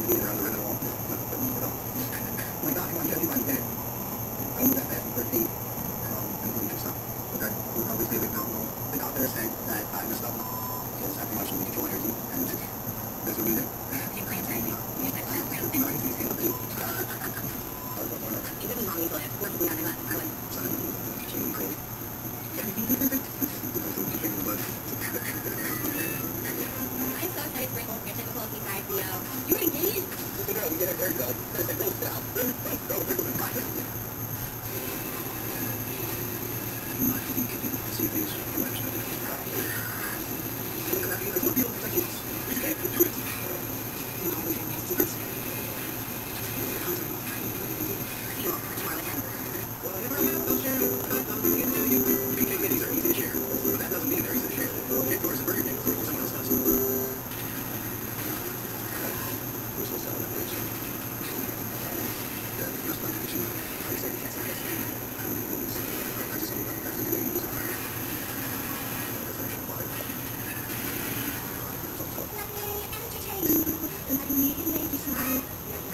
being around the rim at all. Oh my God, come on, you gotta do one there. I moved that fast in 13, and doing good stuff. But that will always be a big mountain. The doctor said that I messed up because I pretty much only control energy, and that's what we did. You play crazy. You play crazy. You know, he's going to do. If it was wrong, you would have. What would we have done? I would. Something crazy. I'm so excited for your typical seaside video. You were engaged? No, we get it very good. That's a cool style. I'm not getting people to see things. I'm not sure. Look at that. There's no people protecting us. We can't do it. You know, we can't do it. Well, I never really don't share. PK are easy to share. But that doesn't mean they're easy to share. Victor's a burger game before someone else does. We're supposed to have that bridge. Yeah, just like the kitchen. I just don't know that's the way you use it. That's actually why. Let me entertain you. Let me make you smile.